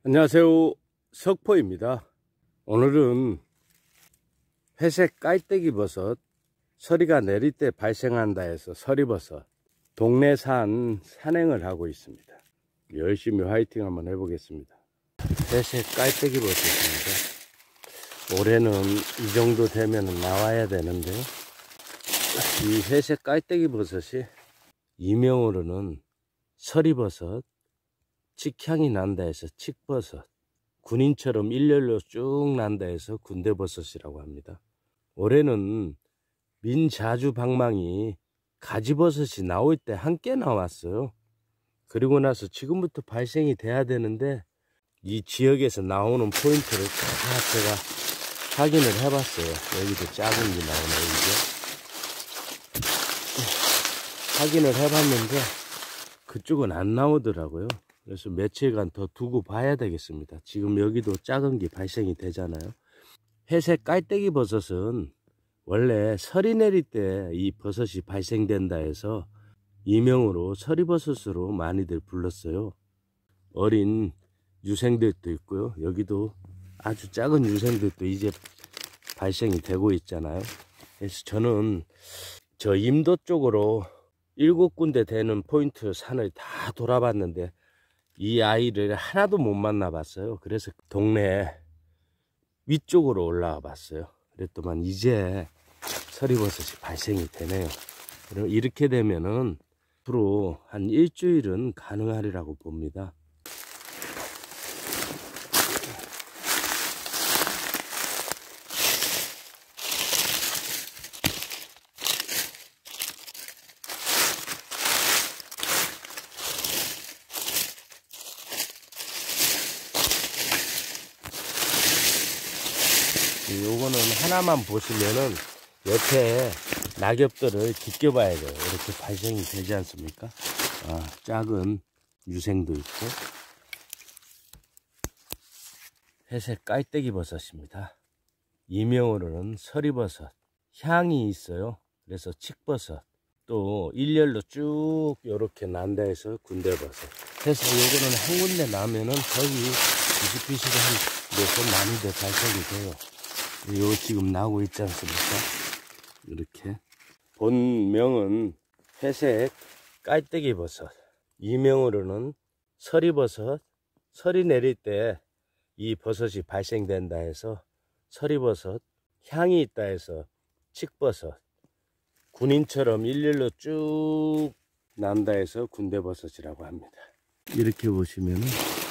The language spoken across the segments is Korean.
안녕하세요, 석포입니다. 오늘은 회색 깔때기 버섯, 서리가 내릴 때 발생한다 해서 서리버섯 동네산 산행을 하고 있습니다. 열심히 화이팅 한번 해보겠습니다. 회색 깔때기 버섯입니다. 올해는 이 정도 되면 나와야 되는데, 이 회색 깔때기 버섯이 이명으로는 서리버섯, 칡향이 난다 해서 칡버섯, 군인처럼 일렬로 쭉 난다 해서 군대버섯이라고 합니다. 올해는 민자주방망이 가지버섯이 나올 때 함께 나왔어요. 그리고 나서 지금부터 발생이 돼야 되는데, 이 지역에서 나오는 포인트를 다 제가 확인을 해봤어요. 여기도 작은 게 나오네요. 이게 확인을 해봤는데 그쪽은 안 나오더라고요. 그래서 며칠간 더 두고 봐야 되겠습니다. 지금 여기도 작은 게 발생이 되잖아요. 회색 깔때기 버섯은 원래 서리 내릴 때 이 버섯이 발생된다 해서 이명으로 서리버섯으로 많이들 불렀어요. 어린 유생들도 있고요. 여기도 아주 작은 유생들도 이제 발생이 되고 있잖아요. 그래서 저는 저 임도 쪽으로 7군데 되는 포인트 산을 다 돌아봤는데 이 아이를 하나도 못 만나봤어요. 그래서 동네 위쪽으로 올라와 봤어요. 그랬더만 이제 서리버섯이 발생이 되네요. 그럼 이렇게 되면은 앞으로 한 일주일은 가능하리라고 봅니다. 요거는 하나만 보시면은 옆에 낙엽들을 지켜봐야 돼요. 이렇게 발생이 되지 않습니까? 작은 유생도 있고. 회색 깔때기 버섯입니다. 이명으로는 서리버섯, 향이 있어요. 그래서 칡버섯, 또 일렬로 쭉 이렇게 난다 해서 군대버섯. 그래서 요거는 한 군데 나면은 거의 비슷비슷한 데서 많이들 발생이 돼요. 요 지금 나오고 있지 않습니까? 이렇게 본명은 회색 깔때기 버섯, 이명으로는 서리버섯, 서리 내릴 때 이 버섯이 발생된다 해서 서리버섯, 향이 있다 해서 칡버섯, 군인처럼 일렬로 쭉 난다 해서 군대버섯이라고 합니다. 이렇게 보시면은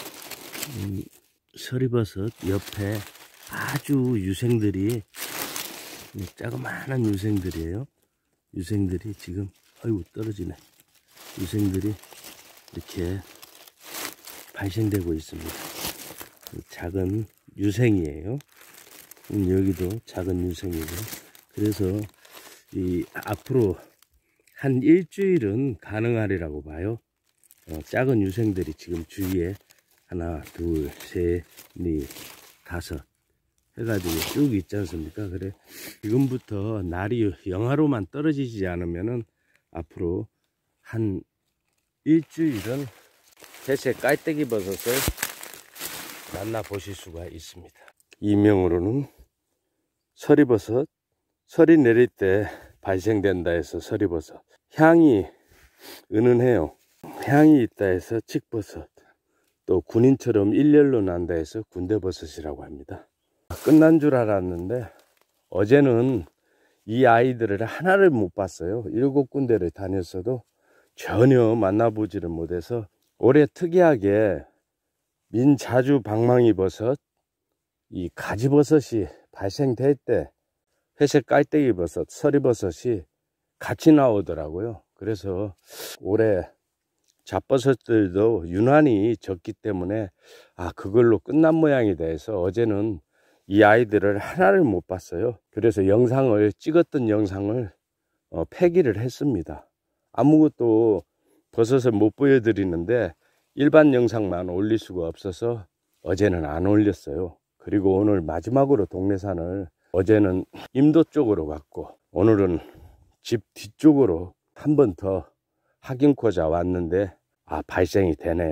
서리버섯 옆에 아주 유생들이, 자그마한 유생들이에요. 유생들이 지금, 아이고 떨어지네. 유생들이 이렇게 발생되고 있습니다. 작은 유생이에요. 여기도 작은 유생이고. 그래서 이 앞으로 한 일주일은 가능하리라고 봐요. 작은 유생들이 지금 주위에 하나, 둘, 셋, 넷, 다섯 해가지고 쭉 있지 않습니까? 그래, 지금부터 날이 영하로만 떨어지지 않으면은 앞으로 한 일주일은 회색 깔때기 버섯을 만나보실 수가 있습니다. 이명으로는 서리버섯, 서리 내릴 때 발생된다 해서 서리버섯, 향이 은은해요. 향이 있다 해서 칡버섯, 또 군인처럼 일렬로 난다 해서 군대버섯이라고 합니다. 끝난 줄 알았는데 어제는 이 아이들을 하나를 못 봤어요. 7군데를 다녔어도 전혀 만나보지를 못해서 올해 특이하게 민자주 방망이 버섯, 이 가지버섯이 발생될 때 회색 깔때기 버섯, 서리버섯이 같이 나오더라고요. 그래서 올해 잡버섯들도 유난히 적기 때문에 그걸로 끝난 모양이 돼서 어제는 이 아이들을 하나를 못 봤어요. 그래서 찍었던 영상을 폐기를 했습니다. 아무것도 버섯을 못 보여드리는데 일반 영상만 올릴 수가 없어서 어제는 안 올렸어요. 그리고 오늘 마지막으로 동네산을, 어제는 임도 쪽으로 갔고 오늘은 집 뒤쪽으로 한 번 더 확인코자 왔는데 발생이 되네요.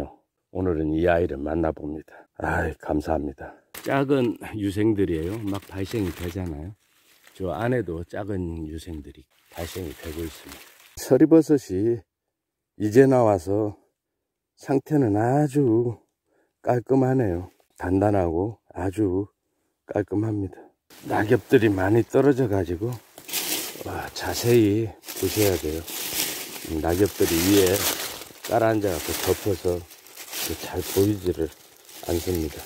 오늘은 이 아이를 만나봅니다. 아이, 감사합니다. 작은 유생들이에요. 막 발생이 되잖아요. 저 안에도 작은 유생들이 발생이 되고 있습니다. 서리버섯이 이제 나와서 상태는 아주 깔끔하네요. 단단하고 아주 깔끔합니다. 낙엽들이 많이 떨어져 가지고 자세히 보셔야 돼요. 낙엽들이 위에 깔아앉아 갖고 덮어서 잘 보이지를 않습니다.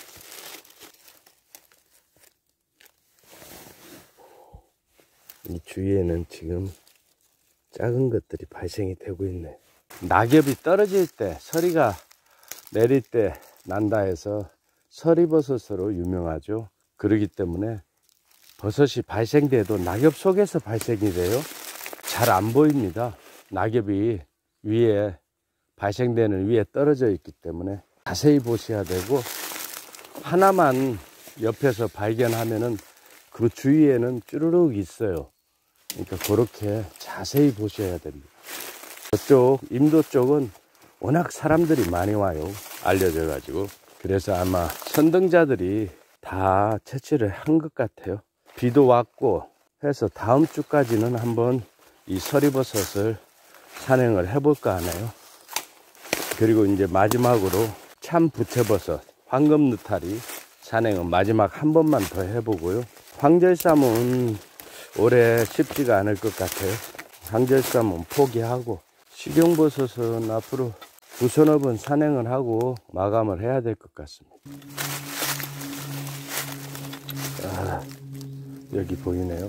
이 주위에는 지금 작은 것들이 발생이 되고 있네. 낙엽이 떨어질 때, 서리가 내릴 때 난다 해서 서리버섯으로 유명하죠. 그렇기 때문에 버섯이 발생돼도 낙엽 속에서 발생이 돼요. 잘 안 보입니다. 낙엽이 위에 발생되는 위에 떨어져 있기 때문에 자세히 보셔야 되고, 하나만 옆에서 발견하면은 그 주위에는 쭈루룩 있어요. 그러니까 그렇게 자세히 보셔야 됩니다. 저쪽 임도 쪽은 워낙 사람들이 많이 와요. 알려져 가지고. 그래서 아마 선등자들이 다 채취를 한 것 같아요. 비도 왔고 해서 다음 주까지는 한번 이 서리버섯을 산행을 해볼까 하네요. 그리고 이제 마지막으로 참 부채버섯, 황금 느타리 산행은 마지막 한 번만 더 해보고요. 황절삼은 올해 쉽지가 않을 것 같아요. 황절삼은 포기하고, 식용버섯은 앞으로 두서너 번 산행을 하고 마감을 해야 될 것 같습니다. 여기 보이네요.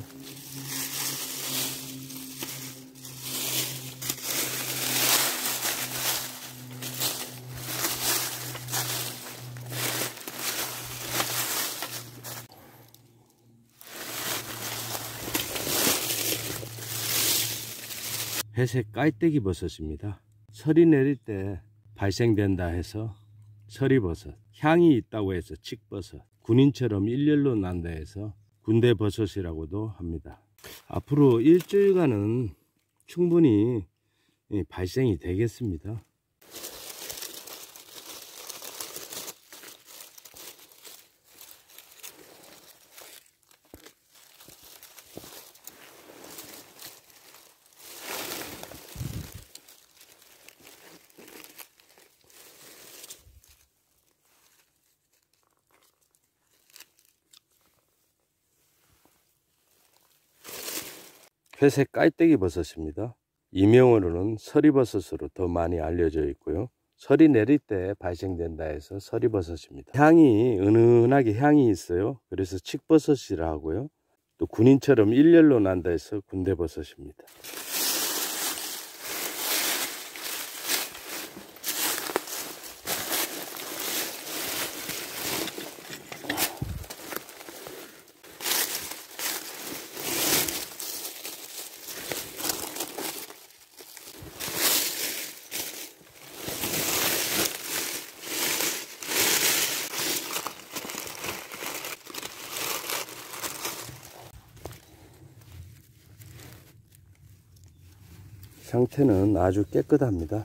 회색 깔때기 버섯입니다. 설이 내릴 때 발생된다 해서 서리버섯, 향이 있다고 해서 칡버섯, 군인처럼 일렬로 난다 해서 군대버섯이라고도 합니다. 앞으로 일주일간은 충분히 발생이 되겠습니다. 회색 깔때기 버섯입니다. 이명으로는 서리버섯으로 더 많이 알려져 있고요. 설이 내릴 때 발생된다 해서 서리버섯입니다. 향이 은은하게 향이 있어요. 그래서 칡버섯이라 하고요. 또 군인처럼 일렬로 난다 해서 군대버섯입니다. 상태는 아주 깨끗합니다.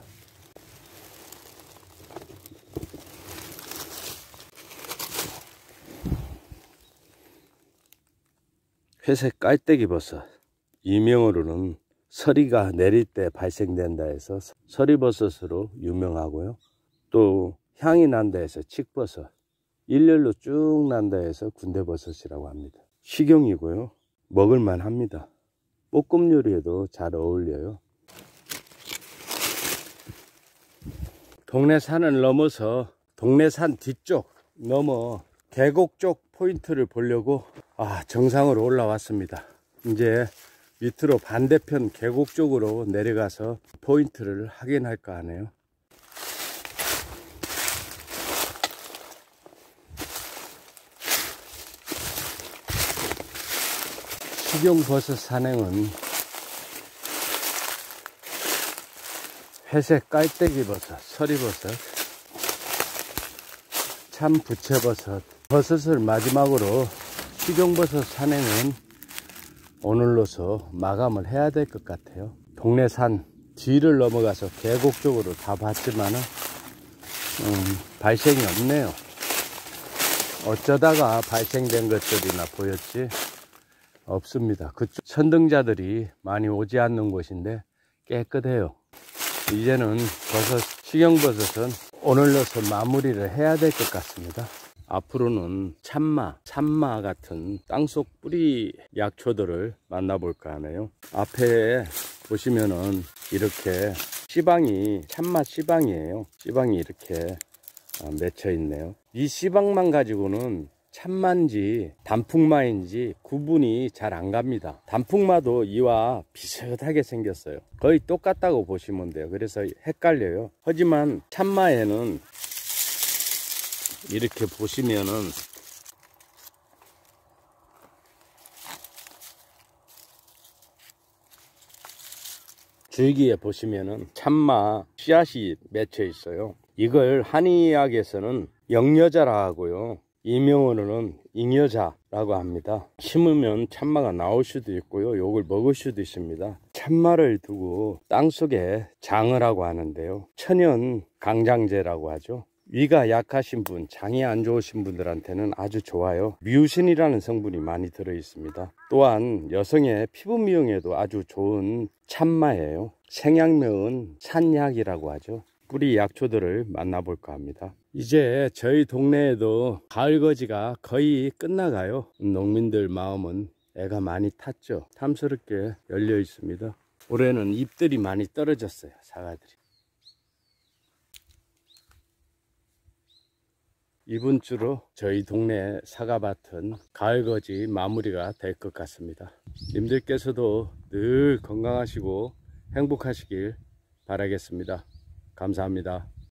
회색 깔때기 버섯, 이명으로는 서리가 내릴 때 발생된다 해서 서리버섯으로 유명하고요. 또 향이 난다 해서 칡버섯, 일렬로 쭉 난다 해서 군대버섯이라고 합니다. 식용이고요. 먹을만 합니다. 볶음 요리에도 잘 어울려요. 동네 산을 넘어서 동네 산 뒤쪽 넘어 계곡 쪽 포인트를 보려고 정상으로 올라왔습니다. 이제 밑으로 반대편 계곡 쪽으로 내려가서 포인트를 확인할까 하네요. 식용버섯 산행은 회색 깔때기 버섯, 서리버섯, 참 부채버섯, 버섯을 마지막으로 식용버섯 산행은 오늘로서 마감을 해야 될 것 같아요. 동네 산 뒤를 넘어가서 계곡 쪽으로 다 봤지만은 발생이 없네요. 어쩌다가 발생된 것들이나 보였지 없습니다. 그쪽 천등자들이 많이 오지 않는 곳인데 깨끗해요. 이제는 식용버섯은 오늘로서 마무리를 해야 될 것 같습니다. 앞으로는 참마 같은 땅속 뿌리 약초들을 만나볼까 하네요. 앞에 보시면은 이렇게 참마 씨방이에요. 씨방이 이렇게 맺혀 있네요. 이 씨방만 가지고는 참마인지 단풍마인지 구분이 잘 안 갑니다. 단풍마도 이와 비슷하게 생겼어요. 거의 똑같다고 보시면 돼요. 그래서 헷갈려요. 하지만 참마에는 이렇게 보시면은 줄기에 보시면은 참마 씨앗이 맺혀 있어요. 이걸 한의학에서는 영여자라 하고요. 이명어로는 잉여자라고 합니다. 심으면 참마가 나올 수도 있고요. 요걸 먹을 수도 있습니다. 참마를 두고 땅속에 장을 하고 하는데요. 천연 강장제라고 하죠. 위가 약하신 분, 장이 안 좋으신 분들한테는 아주 좋아요. 뮤신이라는 성분이 많이 들어 있습니다. 또한 여성의 피부 미용에도 아주 좋은 참마예요. 생양매은 산약이라고 하죠. 뿌리 약초들을 만나볼까 합니다. 이제 저희 동네에도 가을거지가 거의 끝나가요. 농민들 마음은 애가 많이 탔죠. 탐스럽게 열려 있습니다. 올해는 잎들이 많이 떨어졌어요. 사과들이. 이번 주로 저희 동네 사과밭은 가을거지 마무리가 될 것 같습니다. 님들께서도 늘 건강하시고 행복하시길 바라겠습니다. 감사합니다.